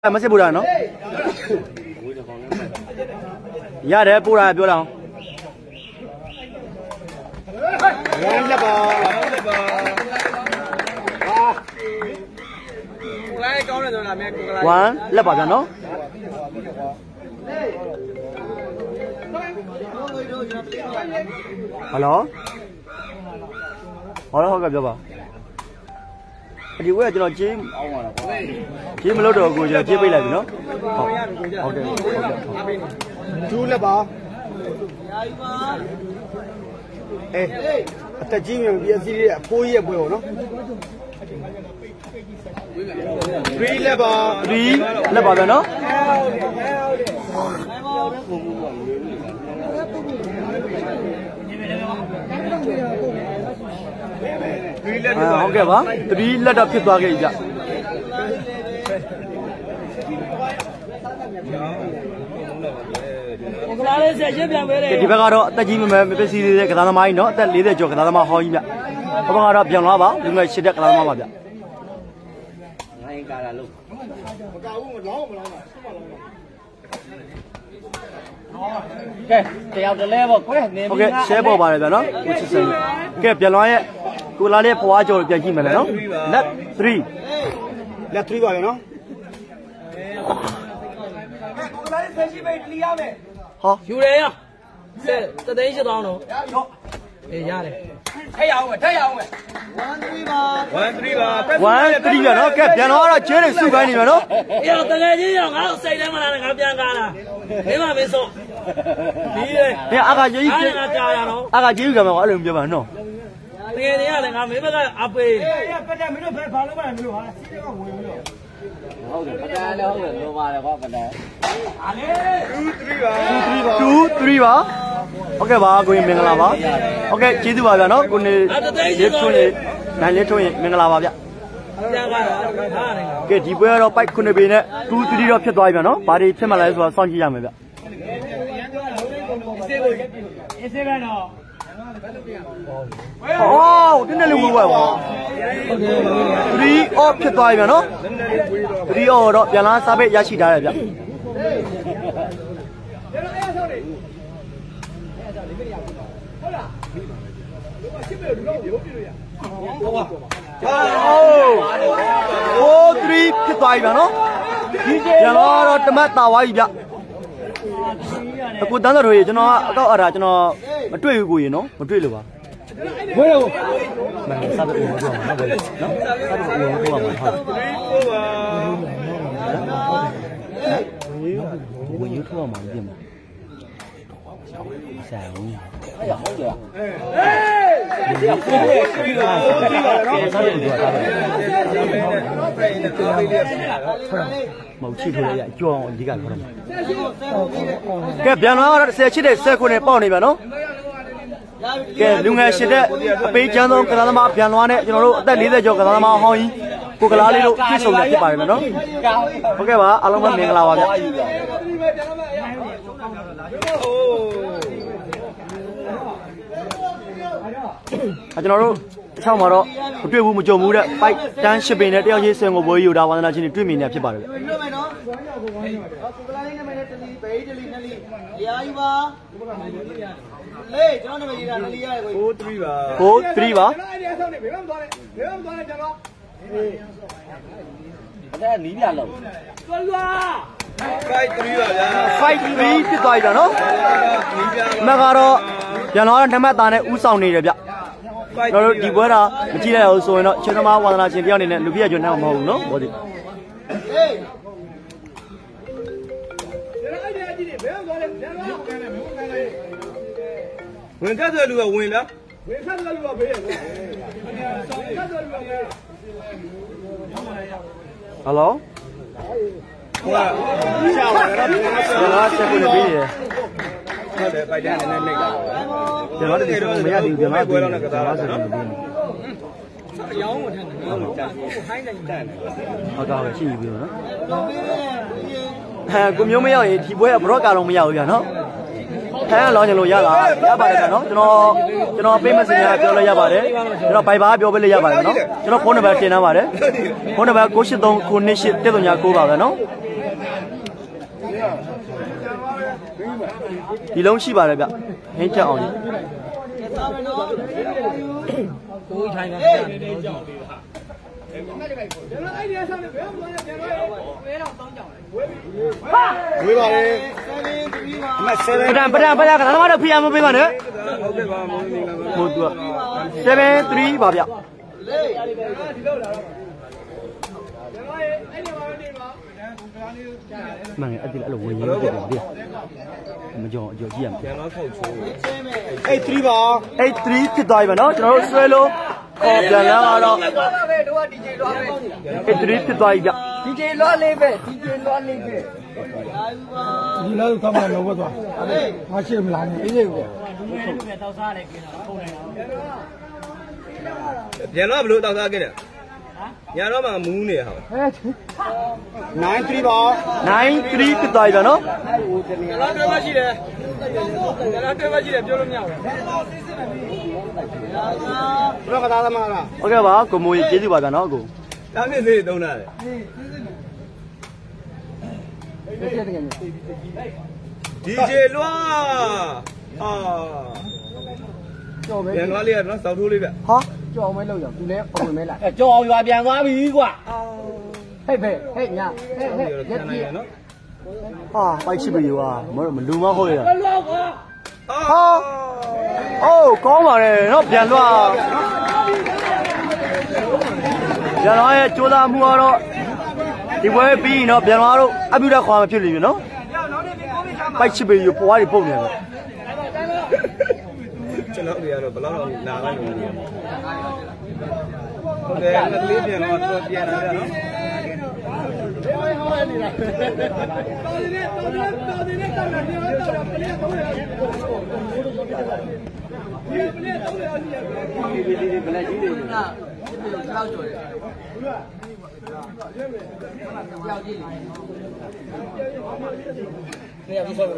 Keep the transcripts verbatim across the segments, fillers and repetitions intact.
မစစ်ဘူးလားနော်ရတယ်ပို့တာပြောတော့ဝမ်းလက်ပါလက်ပါကိုလိုက်ကောင်းတယ်ဆိုတာမြန်ကိုလိုက်ဝမ်းလက်ပါဗျာနော်ဟယ်လိုဟောဟုတ်ကဲ့ပြောပါဒီဝဲကျွန်တော်ကျင်းအောင်ပါလားကျင်းမလို့တော့ကိုကျွန်တော်ကျင်းပိတ်လိုက်ပြီနော်ဟုတ်ဟုတ်တယ်ကျူးလက်ပါအေးအတက်ကြီးမြင်ပြီးအစီရဲ့အဖိုးကြီးရဲ့ပွဲပေါ့နော်three လက်ပါthree လက်ပါဗျာနော်ဟုတ်ကဲ့ပါthreeလက်တော့ဖြစ်သွားခဲ့ပြီဗျကစားလေးဆက်ရှင်းပြန်ပေးတယ်ဒီဘက်ကတော့အသက်ကြီးမမဲမပစ္စည်းသေးတဲ့ကစားသမားကြီးနော်အသက်fortyကျော်ကစားသမားဟောင်းကြီးဗျဘက်ကတော့ပြန်လာပါလူငယ်ရှစ်တဲ့ကစားသမားပါဗျငိုင်းကာလာလို့မကောက်ဘူးမလောင်းမလောင်းပါဆုမလောင်းပါကဲတယောက်တလဲပေါ့ခွဲနေပြီဟုတ်ကဲ့ share ပေါ်ပါတယ်ဗျနော်ကိုချစ်စံကဲပြန်လာရဲ့ကိုလာလေးဖွားကြော်ပြန်ကြည့်မယ်လေနော် let three let three ပါလေနော်ကိုလာလေးဆက်ရှိပဲလီရမယ်ဟောယူတယ်ရဆက်တသိန်းရှစ်သောင်းတော့အေးရတယ်ထက်ရအောင်ပဲထက်ရအောင်ပဲone threeပါone threeပါone threeပါနော်ကဲပြန်တော့တော့ကျဲနေစုခိုင်းနေမယ်နော်အေးတော့တကယ်ကြီးရောငါတို့စိတ်ထဲမှာလည်းငါပြန်ကားလာမင်းမမင်းစောဒီလေဒီအာကကြီးကြီးအာကကြာရနော်အာကကြီးကြီးကမှအဲ့လိုပြောပါနော်တကယ်တည်းကလည်းငါမင်းဘက်ကအပေးအေးပတ်တယ်မင်းတို့ဘယ်ဘာလုပ်မှလဲမလို့ဟာစီးတဲ့ကဝင်ပြီးတော့ဟုတ်တယ်ပတ်တယ်လည်းဟုတ်တယ်လိုပါတယ်ကွာပတ်တယ်အားလေtwo threeပါtwo threeပါဟုတ်ကဲ့ပါကိုရင်မင်္ဂလာပါဟုတ်ကဲ့ကျေးဇူးပါဗျာနော်ကိုနေလေးထွန်းရင်နိုင်လေးထွန်းရင်မင်္ဂလာပါဗျပြန်ကားတော့ဟာနေကဲဒီပွဲကတော့ပိုက်ခုနှစ်ပေနဲ့two threeတော့ဖြစ်သွားပြီဗျာနော်ဘာတွေဖြစ်မှလဲဆိုတာစောင့်ကြည့်ရမယ်ဗျအေးစေးပဲနော်ဟောတင်းနေလေးဝဲဝဲပါthree off ဖြစ်သွားပြီဗျာနော်three off တော့ပြန်လာစားပိတ်ရရှိထားတယ်ဗျfour three ဖြစ်သွားပြီဗျာနော်ပြန်လာတော့တမတ်တာဝါကြီးဗျအခုတန်းတော်ရေကျွန်တော်အတော့အရာကျွန်တော်မတွေ့ဘူးကိုရင်နော်မတွေ့လို့ပါဝဲတော့မင်းစားတယ်ဘာလို့နော်ဘယ်နော်စားတယ်ဘာလို့တော့ပါဟုတ်ဝေးထောက်မှာပြင်မှာဆိုင်အဲ့ရဟုတ်တယ်ဟေးဒီစားတယ်ဘာသာမဟုတ်ချစ်ထိုးရကြောင်းဒီကခေါ်တော့ကဲပြန်လာတော့ဆယ်ချစ်တဲ့ဆယ်ခုနဲ့ပေါက်နေပြန်နော်ကဲလူငယ်ရှစ်တဲ့အပေးချမ်းဆုံးကစားသမားပြန်လာနဲ့ကျွန်တော်တို့အသက်fortyကျော်ကစားသမားဟောင်းကြီးကိုကလားလေးတို့ပြည့်စုံနေဖြစ်ပါတယ်နော်ဟုတ်ကဲ့ပါအားလုံးပဲမင်္ဂလာပါဗျအဲကျွန်တော်တို့အချောင်းမှာတော့မတွေ့ဘူးမကြုံဘူးတဲ့ပိုက်တန်းရှစ်ပင်နဲ့တယောက်ချင်းစင်ကိုဘွေးယူတာဝန္ဒနာချင်းတွေတွေ့မြင်နေဖြစ်ပါတယ်ဗျတွေ့မယ်နော်ကိုကလားလေးနာမည်နဲ့တလီဘေးတလီနှစ်လီတရားယူပါလေကျွန်တော်နာမည်ရေးတာနှစ်လီရတယ်ကိုfour threeပါfour threeပါကျွန်တော်အဲ့ဒီအဆောင်နေဘယ်မှမသွားနဲ့ဘယ်မှမသွားနဲ့ကျွန်တော်အေးအဲ့နီးပြလောက်သွားလွာfive threeပါဗျာfive threeဖြစ်သွားပြီနော်မကတော့ပြန်လာတော့နံပါတ်သားနဲ့ဥဆောင်နေတယ်ဗျကျွန်တော်တို့ဒီပွဲတာမကြည့်ရအောင်ဆိုရင်တော့ချင်းသမားဝါသနာရှင်တယောက်အနေနဲ့လူပြည့်ကျွန်းတော့မဟုတ်ဘူးနော်ဘောဒီဟေးဝင်ခတ်တဲ့လူကဝင်လားဝင်ခတ်တဲ့လူကဘေးရယ်ဝင်ခတ်တဲ့လူကဘေးဟယ်လိုဟိုကရှာပါတော့ကျွန်တော်ချက်ကိုပြေးရဟုတ်တယ်ပိုက်တန်းနဲ့နဲ့လိုက်တာကျွန်တော်တကယ်တော့မရဘူးကျွန်တော်ပွဲတော့ကစားလားဆိုတော့အယောင်းကိုထမ်းတယ်အယောင်းကိုခိုင်းနေတန်တယ်ဟုတ်တော့ရှိပြီနော်ဟဲ့ကိုမျိုးမရောက်ရင်ဒီပွဲကဘရော့ကာတော့မရဘူးဗျာနော်ထိုင်ရလောင်းချင်လို့ရလားရပါတယ်ဗျာနော်ကျွန်တော်ကျွန်တော်ပေးမစင်ရပြောလို့ရပါတယ်ကျွန်တော်ဘိုင်ဘာပြောပေးလို့ရပါတယ်နော်ကျွန်တော်ဖုန်းနံပါတ်တင်ထားပါတယ်ဖုန်းနံပါတ်ကိုရှစ်သုံးခုနှစ်ရှစ်တစ်သုံးညာကိုပါပဲနော်ဒီလုံးရှိပါတယ်ဗျဟင်းချက်အောင်ကြီးကိုထိုင်နေတာဝေးပါလေမဆယ်ပဒံပဒံပဒံခဏမှတော့ဖျားမပေးပါနဲ့ဟုတ်ကဲ့ပါမိုးနေပါဟိုသူကเจ็ดสามပါဗျမင်းအဲ့ဒီအဲ့လိုဝင်ရင်းဖြစ်တယ်ဗျမကြောက်ကြောက်ကြည့်ရမယ်ပြန်တော့ခောက်ချိုးeight threeပါeight threeဖြစ်သွားပြီပါနော်ကျွန်တော်တို့ဆွဲလို့ခေါ်ပြန်လာတော့တို့က ဒီ ဂျေ လွှားပဲeight threeဖြစ်သွားပြီဗျ ဒီ ဂျေ လွှားလေးပဲ ဒီ ဂျေ လွှားလေးပဲဒီလောက်ကောင်းမှလောဘသွားမရှိမလားနေအေးစေကိုတောက်စားလိုက်กินတာပုံနေတာပြန်တော့ဘလို့တောက်စားกินတယ်ညာတော့မှမူးနေဟာnine threeပါnine threeဖြစ်သွားပြီဗျနော်လာတွဲမရှိတယ်လာတွဲမရှိတယ်ပြောလို့မရဘူးဘယ်ကသားသမားလားဟုတ်ကဲ့ပါကိုမိုးကြီးကျေးဇူးပါဗျနော်ကိုတားမြင့်သေးတုံးတာလေဒီဂျေလွှာအာကြော်ပဲပြန်သွားလေးရနော်စောက်ထိုးလေးဗျဟာကြော်အောင်မဲလောက်ရသူလည်းအဝင်မဲလာအဲကြော်အောင်ရွာပြန်သွားပြီကွာဟဲ့ဖဲဟဲ့ညာဟဲ့ဟဲ့ရက်ကြီးနော်ဟာပိုက်ချစ်ပြီကွာမမလူမဟုတ်ရဟာအိုးကောင်းပါလေနော်ပြန်သွားပြန်သွားရဲ့ကြိုးစားမှုကတော့ဒီပွဲပြီးနော်ပြန်သွားတော့အပြုတ်ခွာမဖြစ်လိမ့်မယ်နော်ပိုက်ချစ်ပြီပွားတွေပုတ်နေတယ်ကျွန်တော်တွေကတော့ဘယ်လောက်တော့နာလိုက်လို့ဟုတ်တယ်ငါလေးပြန်တော့တော့ပြန်လာကြနော်ဟိုဟိုနေတာတော်နေတော်နေတော်နေတောင်းတာဒီတော့တော့ပလေးတော့ရဒီပလေးတော့ရဒီဒီဒီပလေးကြီးတွေနာဒီကြောက်ကြော်တယ်ကြောက်ကြည့်နေရပြီဆောပဲ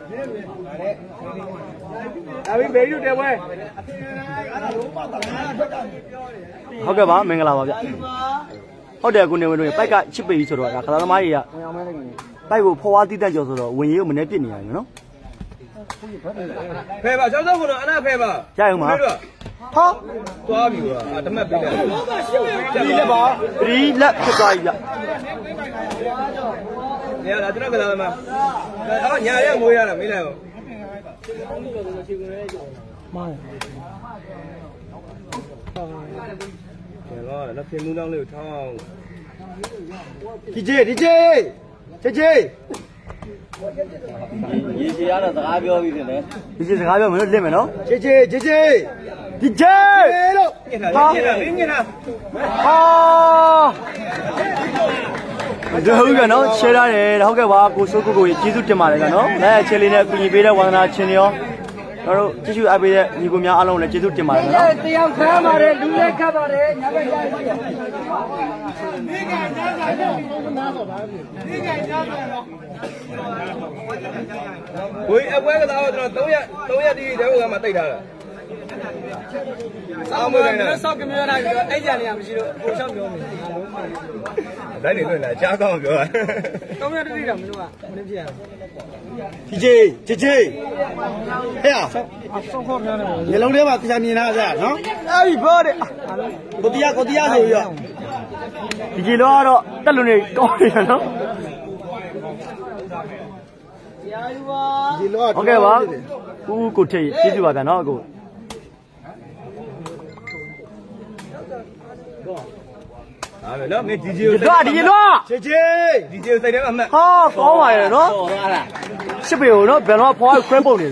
အဘိဘေးတို့တဲပွဲဟုတ်ကဲ့ပါမင်္ဂလာပါဗျဟုတ်တယ်ကိုနေဝင်တို့ပိုက်ကချစ်ပေကြီးဆိုတော့ဒါခသားသမားကြီးကပိုက်ကိုဖွားတီးတန့်ကြော်ဆိုတော့ဝင်ရေးကိုမနေပြစ်နေရတယ်နော်ဖဲပါစောစောကတော့အနာဖဲပါကြိုက်အောင်ပါဟာသွားပြီကွာတမက်ပေးတယ်ဒီလက်ပါဒီလက်ဖြစ်သွားပြီဗျညာလာကျွန်တော်ကလာမှာအော်ညာရဲငွေရတာမေးလိုက်အောင်မောင်းတော့လက်ဖင်မူးတောင်းလေးကိုထောင်းဒီကျေဒီကျေကျေကျေရေစီရတော့စကားပြောပြီးတယ်လေဒီကျေစကားပြောမလို့လင့်မယ်နော်ကျေကျေကျေကျေဒီကျေလို့ဟာငင်တာငင်တာဟာဒီဟုတ်ကဲ့နော်ချဲရတယ်ဟုတ်ကဲ့ပါကိုစိုးကိုကိုကြီးကျေးဇူးတင်ပါတယ်ကနော်အဲချဲလေးနဲ့အကူအညီပေးတဲ့ဝန္ဒနာချင်းရောကျွန်တော်တို့ကြည့်ရှုအားပေးတဲ့ညီကိုများအားလုံးလည်းကျေးဇူးတင်ပါတယ်နော်တယောက်ခမ်းပါတယ်လူလည်းခတ်ပါတယ်ညဘက်ရရှိတယ်မိခင်ကြားကြတယ်နားတော့ပါမိခင်ကြားကြတော့ဝေးအပွဲကသားတော့ကျွန်တော်၃ရက်၃ရက်ဒီတဲဟုတ်ကမှတိတ်ထားတာဆောင်းမနေနဲ့ဆောက်ကမျိုးလိုက်ပြီးတော့အဲ့ကြနေရမရှိလို့ပုံရှောက်ပြောမယ်ဒါနေလွင့်လာကြားကောင်းပြောတာ၃ရက်တိတိတော့မလို့ကမင်းပြရဒီကျေကျေကျေဟဲ့ဆောက်ခေါ်များနေမျိုးလုံးထဲမှာတရားမြင်လာကြနော်အဲ့ဒီဘောတဲ့ကိုတရားကိုတရားဆိုပြီးတော့ဒီကျေလောကတော့တက်လွန်နေကောင်းနေရနော်တရားယူပါဒီလောဟုတ်ကဲ့ပါဦးကိုထိတ်ကျေးဇူးပါဗျာနော်အကိုဟာပဲနော်မင်းဒီဂျီကိုဒီတော့ဒီဂျီတော့ချေချေဒီဂျီကိုစိတ်ထဲမှာမှတ်ဟာကောင်းပါရဲ့နော်ရှစ်ပေကိုနော်ဘယ်တော့ဖွားခွဲပုတ်နေကြ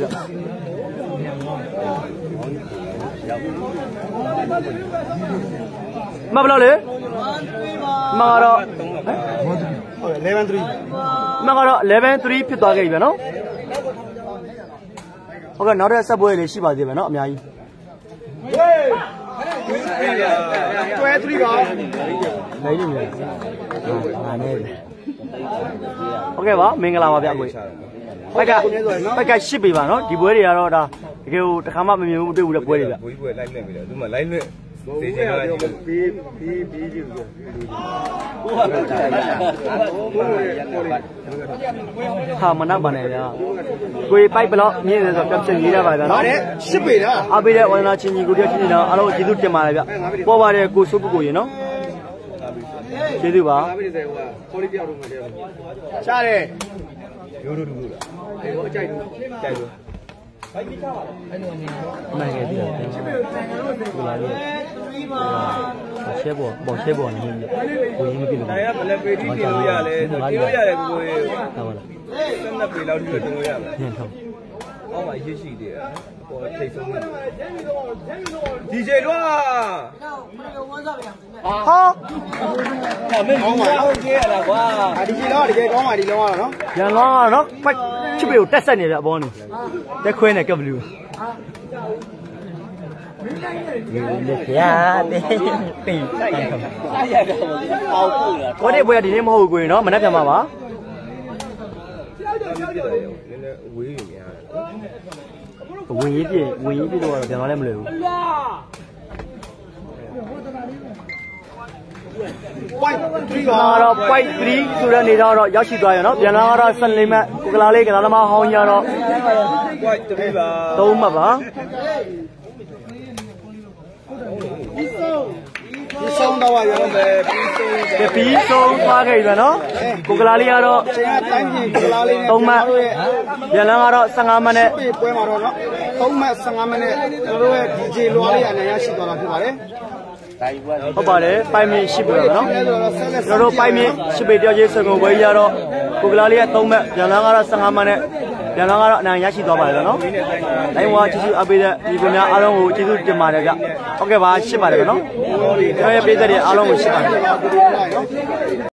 မဘလို့လေမကတော့ဟုတ်တယ်eleven threeမကတော့eleven threeဖြစ်သွားခဲ့ပြီဗျာနော်ဟုတ်ကဲ့နောက်တဲ့ဆက်ပွဲလေးရှိပါသေးတယ်နော်အများကြီးတွဲthreeပါနိုင်နေတယ်ဟာနေဟုတ်ကဲ့ပါမင်္ဂလာပါဗျာကိုဘက်ကဘက်ကရှစ်ပြီပါနော်ဒီပွဲတွေကတော့ဒါတကယ်ကိုတစ်ခါမှမမြင်ဘူးတွေ့ဘူးတဲ့ပွဲတွေဗျဘွေးဘွေးလိုက်လွင့်ပြီလေသူမှလိုက်လွင့်သေချင်တာကြီးပြီးပြီးပြီးပြီးကိုဟာဟာမနောက်ပါနဲ့ဗျာကိုပိုက်ဘလောက်မြင့်နေဆိုတော့ပြတ်ရေးရပါဗျာနော်ရှစ်ပေလားအားပေးတဲ့ဝန္ဒနာချင်းကြီးကိုတည်းချင်းကြီးတော့အားလုံးကျေးဇူးတင်ပါတယ်ဗျပေါ်ပါတယ်ကိုစုပုကိုရေနော်ကျေးဇူးပါရှားတယ်ရိုးရိုးတူတူလားအေးဘောအကြိုက်တူကြိုက်လို့မှန်ကဲ့ပြီလားဟုတ်လားရှဲပေါ်ပေါ်ရှဲပေါ်နေပြီကိုရင်းမပြလို့နိုင်ရမလဲပေတီးတင်လို့ရလဲတင်လို့ရတယ်ကိုကိုဟုတ်ပါလားဆက်နှစ်ပေလောက်တင်လို့ရမယ်ဟင်းဟုတ်အောက်မှာရရှိသေးတယ်ပေါ်ထိတ်ဆုံးဒီဂျေတော့ဟာဟာမင်းကောင်းပါဟုတ်ကြီးရတာကွာဒီဂျေတော့တကယ်ကောင်းပါဒီလုံးကတော့နော်ရန်လောင်းကတော့ဖိုက်ချစ်ပေကိုတက်ဆက်နေပြအပေါ်နေတက်ခွဲနေကပ်ဘလူးလေဗျာတင်းတင်းဆိုင်ရဆိုင်ရတော့အောက်ပို့လားကိုတဲ့ဘွေကဒီနေ့မဟုတ်ဘူးကိုရင်နော်မနေ့ပြန်မှာပါနည်းနည်းဝေးနေရတယ်ဝင်ရေးပြဝင်ရေးပြတော့ပြန်သွားလည်းမလွယ်ဘူး point three ပါတော့ point three ဆိုတဲ့နေတော့ရောက်ရှိသွားရနော်ပြန်လာတော့ဆယ်လေးမှတ်ကိုကလာလေးကလာသမားဟောင်းကြတော့ point three ပါသုံးမှတ်ပါဒီဆုံးတော့ရအောင်ပဲပြီးဆုံးပြီးဆုံးသွားခဲ့ပြီနော်ကိုကလာလေးကတော့ချိန်ကတိုင်းပြင်ကိုကလာလေးနဲ့သုံးမှတ်ပြန်လာကတော့ဆယ်ငါးမှတ်နဲ့ပွဲမှာတော့နော်သုံးမှတ်ဆယ်ငါးမှတ်နဲ့ကျွန်တော်တို့ရဲ့ ဒီ ဂျေ လွားလေးအနိုင်ရရှိသွားတာဖြစ်ပါတယ်ဟုတ်ပါတယ်ပိုင်မြင့်ရှိပြီနော်ကျွန်တော်တို့ပိုင်မြင့်ရှိပေတယောက်ချင်းစကုံပွဲရတော့ကိုကလာလေးကသုံးမှတ်ပြန်လာကတော့ဆယ်ငါးမှတ်နဲ့ပြန်လာကတော့အနိုင်ရရှိသွားပါတယ်နော်တိုင်းဝါကျေးဇူးအပေးတဲ့ဒီပများအားလုံးကိုကျေးဇူးတင်ပါတယ်ဗျဟုတ်ကဲ့ပါရှင်းပါတယ်နော်ကျွန်တော်ရဲ့ပြည်သက်တွေအားလုံးကိုရှင်းပါတယ်